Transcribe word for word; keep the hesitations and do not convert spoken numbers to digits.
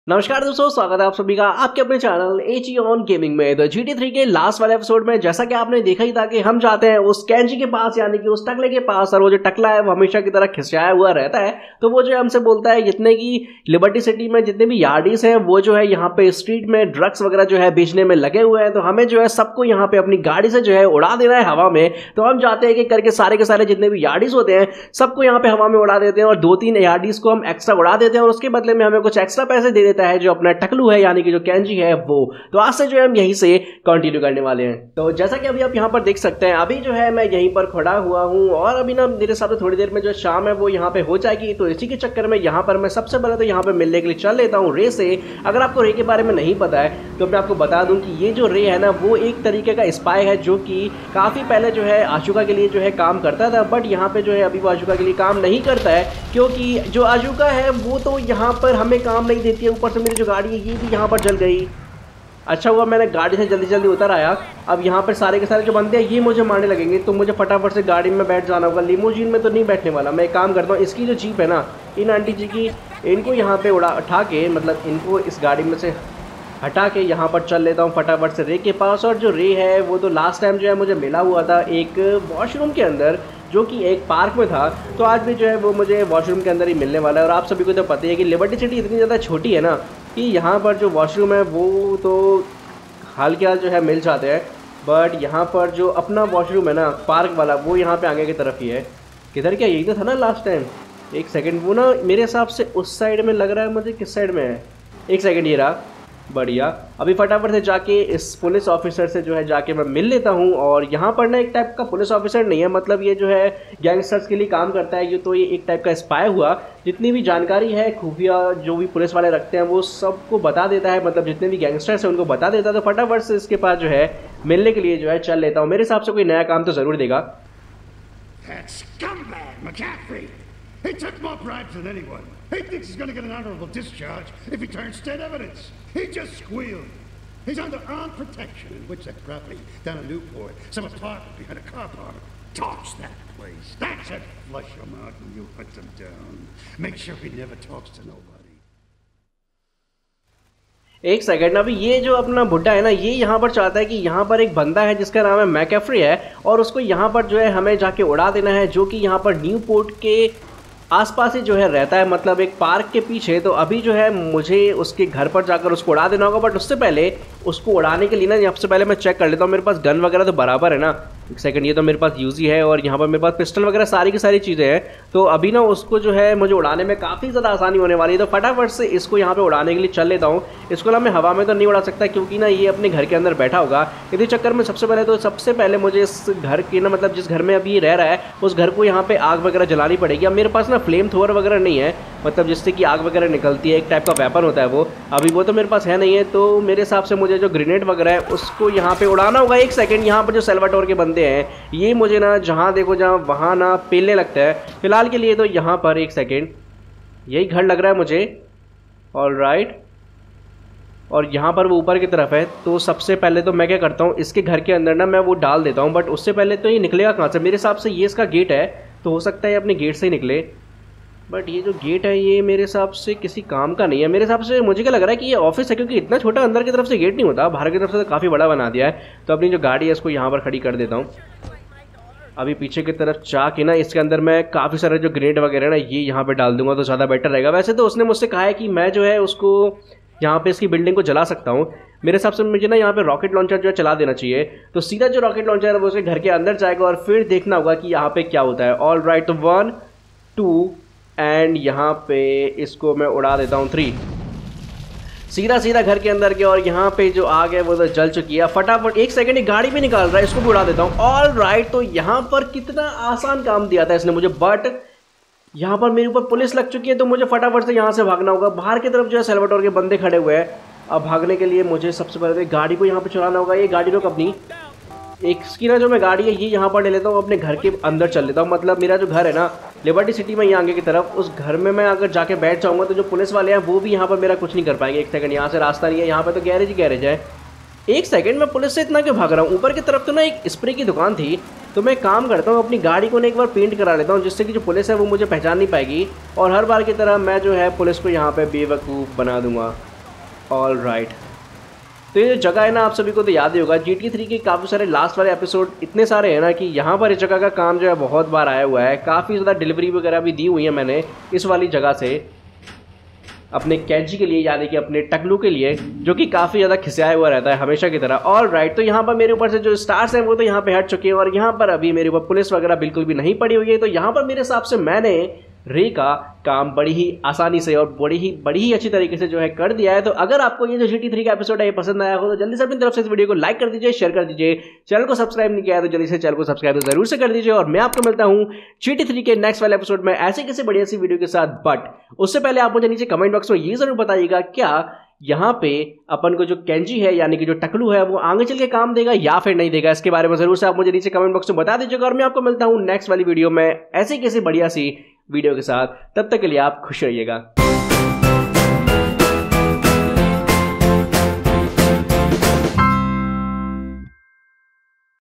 नमस्कार दोस्तों, स्वागत है आप सभी का आपके अपने चैनल एजी ऑन गेमिंग में। तो जी टी थ्री के लास्ट वाले एपिसोड में जैसा कि आपने देखा ही था कि हम जाते हैं उस कैंची के पास, यानी कि उस टकले के पास, और वो जो टकला है वो हमेशा की तरह खिसियाया हुआ रहता है। तो वो जो हमसे बोलता है जितने की लिबर्टी सिटी में जितने भी यार्डीज हैं वो जो है यहाँ पे स्ट्रीट में ड्रग्स वगैरह जो है बेचने में लगे हुए हैं, तो हमें जो है सबको यहाँ पे अपनी गाड़ी से जो है उड़ा देना है हवा में। तो हम जाते हैं कि करके सारे के सारे जितने भी यार्डीज होते हैं सबको यहाँ पे हवा में उड़ा देते हैं, और दो तीन यार्डीज को हम एक्स्ट्रा उड़ा देते हैं और उसके बदले में हमें कुछ एक्स्ट्रा पैसे दे देता है जो अपना टकलू है, यानी कि जो कैंजी है वो। तो आज से जो है हम यहीं से कंटिन्यू करने वाले हैं। तो जैसा कि अभी आप यहाँ पर देख सकते हैं, अभी जो है मैं यहीं पर खड़ा हुआ हूँ और अभी ना मेरे साथ थोड़ी देर में जो शाम है वो यहाँ पे हो जाएगी। तो इसी के चक्कर में यहाँ पर मैं सबसे पहले तो यहाँ पे मिलने के लिए चल लेता हूँ रे से। अगर आपको रे के बारे में नहीं पता है तो मैं आपको बता दूं कि ये जो रे है ना वो एक तरीके का स्पाई है जो कि काफ़ी पहले जो है आशुका के लिए जो है काम करता था, बट यहाँ पे जो है अभी वो आशुका के लिए काम नहीं करता है, क्योंकि जो आशुका है वो तो यहाँ पर हमें काम नहीं देती है। ऊपर से मेरी जो गाड़ी है ये भी यहाँ पर जल गई। अच्छा हुआ मैंने गाड़ी से जल्दी जल्दी उतर आया। अब यहाँ पर सारे के सारे जो बंदे हैं ये मुझे मारने लगेंगे, तो मुझे फटाफट से गाड़ी में बैठ जाना होगा। लिमोजीन में तो नहीं बैठने वाला। मैं एक काम करता हूँ, इसकी जो जीप है ना, इन आंटी जी की, इनको यहाँ पे उड़ा उठा के, मतलब इनको इस गाड़ी में से हटा के यहाँ पर चल लेता हूँ फटाफट से रे के पास। और जो रे है वो तो लास्ट टाइम जो है मुझे मिला हुआ था एक वॉशरूम के अंदर, जो कि एक पार्क में था। तो आज भी जो है वो मुझे वॉशरूम के अंदर ही मिलने वाला है। और आप सभी को तो पता ही है कि लिबर्टी सिटी इतनी ज़्यादा छोटी है ना कि यहाँ पर जो वॉशरूम है वो तो हाल के हाल जो है मिल जाते हैं, बट यहाँ पर जो अपना वॉशरूम है ना पार्क वाला वो यहाँ पे आगे की तरफ ही है। किधर क्या, यही तो था ना लास्ट टाइम। एक सेकंड, वो ना मेरे हिसाब से उस साइड में लग रहा है मुझे। किस साइड में है, एक सेकंड, ये रहा। बढ़िया, अभी फटाफट से जाके इस पुलिस ऑफिसर से जो है जाके मैं मिल लेता हूँ। और यहाँ पर ना एक टाइप का पुलिस ऑफिसर नहीं है, मतलब ये जो है गैंगस्टर्स के लिए काम करता है। ये तो ये एक टाइप का स्पाई हुआ। जितनी भी जानकारी है खुफिया जो भी पुलिस वाले रखते हैं वो सबको बता देता है, मतलब जितने भी गैंगस्टर्स हैं उनको बता देता है। तो फटाफट से इसके पास जो है मिलने के लिए जो है चल लेता हूँ। मेरे हिसाब से कोई नया काम तो ज़रूर देगा। He took more bribes than anyone. He thinks he's going to get an honorable discharge if he turns state evidence. He just squealed. He's under armed protection in Woodside property down in Newport. Some apartment behind a car park. Torch that place. That's it. Flush him out and you hunt him down. Make sure he never talks to nobody. एक second, अभी ये जो अपना बुड्ढा है ना ये यहाँ पर चाहता है कि यहाँ पर एक बंदा है जिसका नाम है मैकेफ्री है, और उसको यहाँ पर जो है हमें जाके उड़ा देना है, जो कि यहाँ पर न्यूपोर्ट के आसपास ही जो है रहता है, मतलब एक पार्क के पीछे। तो अभी जो है मुझे उसके घर पर जाकर उसको उड़ा देना होगा, बट उससे पहले उसको उड़ाने के लिए ना सबसे पहले मैं चेक कर लेता हूँ मेरे पास गन वगैरह तो बराबर है ना। एक सेकंड, ये तो मेरे पास यूज़ी है और यहाँ पर मेरे पास पिस्टल वगैरह सारी की सारी चीज़ें हैं। तो अभी ना उसको जो है मुझे उड़ाने में काफ़ी ज़्यादा आसानी होने वाली है। तो फटाफट से इसको यहाँ पे उड़ाने के लिए चल लेता हूँ। इसको ना मैं हवा में तो नहीं उड़ा सकता क्योंकि ना ये अपने घर के अंदर बैठा होगा। इसी चक्कर में सबसे पहले तो सबसे पहले मुझे इस घर की ना, मतलब जिस घर में अभी रह रहा है उस घर को यहाँ पे आग वगैरह जलानी पड़ेगी। अब मेरे पास ना फ्लेम थ्रोवर वगैरह नहीं है, मतलब जिससे कि आग वगैरह निकलती है, एक टाइप का वेपन होता है वो। अभी वो तो मेरे पास है नहीं है। तो मेरे हिसाब से मुझे जो ग्रेनेड वगैरह है उसको यहाँ पे उड़ाना होगा। एक सेकंड, यहाँ पर जो सेल्वाटोर के बंदे हैं ये मुझे ना जहाँ देखो जहाँ वहाँ ना पेलने लगता है। फिलहाल के लिए तो यहाँ पर एक सेकंड, यही घर लग रहा है मुझे। ऑल राइट, और यहाँ पर वो ऊपर की तरफ है। तो सबसे पहले तो मैं क्या करता हूँ, इसके घर के अंदर ना मैं वो डाल देता हूँ, बट उससे पहले तो ये निकलेगा कहाँ से। मेरे हिसाब से ये इसका गेट है, तो हो सकता है अपने गेट से ही निकले, बट ये जो गेट है ये मेरे हिसाब से किसी काम का नहीं है। मेरे हिसाब से मुझे क्या लग रहा है कि ये ऑफिस है, क्योंकि इतना छोटा अंदर की तरफ से गेट नहीं होता, बाहर की तरफ से तो काफ़ी बड़ा बना दिया है। तो अपनी जो गाड़ी है इसको यहाँ पर खड़ी कर देता हूँ। अभी पीछे की तरफ जा के ना इसके अंदर मैं काफ़ी सारे जो ग्रेनेड वगैरह ना ये यहाँ पे डाल दूंगा तो ज़्यादा बेटर रहेगा। वैसे तो उसने मुझसे कहा है कि मैं जो है उसको यहाँ पे इसकी बिल्डिंग को जला सकता हूँ। मेरे हिसाब से मुझे ना यहाँ पे रॉकेट लॉन्चर जो है चला देना चाहिए। तो सीधा जो रॉकेट लॉन्चर है वो उसके घर के अंदर जाएगा और फिर देखना होगा कि यहाँ पे क्या होता है। ऑल राइट, तो वन टू एंड यहाँ पे इसको मैं उड़ा देता हूँ थ्री, सीधा सीधा घर के अंदर के। और यहाँ पे जो आग है वो तो जल चुकी है। फटाफट, एक सेकंड, एक गाड़ी भी निकाल रहा है, इसको भी उड़ा देता हूँ। ऑल राइट, तो यहाँ पर कितना आसान काम दिया था इसने मुझे, बट यहाँ पर मेरे ऊपर पुलिस लग चुकी है। तो मुझे फटाफट से यहाँ से भागना होगा। बाहर की तरफ जो है सेल्वाटोर के बंदे खड़े हुए हैं। अब भागने के लिए मुझे सबसे पहले गाड़ी को यहाँ पे चलाना होगा। ये गाड़ी रोक अपनी, एक इसकी ना जो मैं गाड़ी है ये यहाँ पर ले लेता हूँ, अपने घर के अंदर चल लेता हूँ। मतलब मेरा जो घर है ना लिबर्टी सिटी में, यहाँ आगे की तरफ, उस घर में मैं अगर जाके बैठ जाऊँगा तो जो पुलिस वाले हैं वो भी यहाँ पर मेरा कुछ नहीं कर पाएंगे। एक सेकंड, यहाँ से रास्ता नहीं है, यहाँ पर तो गैरेज ही गैरेज है। एक सेकंड, मैं पुलिस से इतना क्यों भाग रहा हूँ? ऊपर की तरफ तो ना एक स्प्रे की दुकान थी, तो मैं काम करता हूँ अपनी गाड़ी को ना एक बार पेंट करा लेता हूँ, जिससे कि जो पुलिस है वो मुझे पहचान नहीं पाएगी और हर बार की तरह मैं जो है पुलिस को यहाँ पे बेवकूफ़ बना दूंगा। ऑल राइट, तो ये जो जगह है ना, आप सभी को तो याद ही होगा, जी टी थ्री के काफ़ी सारे लास्ट वाले एपिसोड इतने सारे हैं ना कि यहाँ पर इस जगह का काम जो है बहुत बार आया हुआ है। काफ़ी ज़्यादा डिलीवरी वगैरह भी दी हुई है मैंने इस वाली जगह से अपने कैंची के लिए, यानी कि अपने टकलू के लिए, जो कि काफ़ी ज़्यादा खिसियाया हुआ रहता है हमेशा की तरह। ऑल राइट, तो यहाँ पर मेरे ऊपर से जो स्टार्स हैं वो तो यहाँ पे हट चुके हैं और यहाँ पर अभी मेरे ऊपर पुलिस वगैरह बिल्कुल भी नहीं पड़ी हुई है। तो यहाँ पर मेरे हिसाब से मैंने रे का काम बड़ी ही आसानी से और बड़ी ही बड़ी ही अच्छी तरीके से जो है कर दिया है। तो अगर आपको ये जो जी टी थ्री का एपिसोड है ये पसंद आया हो तो जल्दी से अपनी तरफ से इस वीडियो को लाइक कर दीजिए, शेयर कर दीजिए। चैनल को सब्सक्राइब नहीं किया है तो जल्दी से चैनल को सब्सक्राइब तो जरूर से कर दीजिए। और मैं आपको मिलता हूँ जी टी थ्री के नेक्स्ट वाले एपिसोड में ऐसी किसी बढ़िया सी वीडियो के साथ। बट उससे पहले आप मुझे नीचे कमेंट बॉक्स में ये जरूर बताइएगा, क्या यहाँ पे अपन को जो कैंची है यानी कि जो टकलू है वो आगे चल के काम देगा या फिर नहीं देगा। इसके बारे में जरूर से आप मुझे नीचे कमेंट बॉक्स में बता दीजिएगा। और मैं आपको मिलता हूँ नेक्स्ट वाली वीडियो में ऐसी किसी बढ़िया सी वीडियो के साथ। तब तक के लिए आप खुश रहिएगा।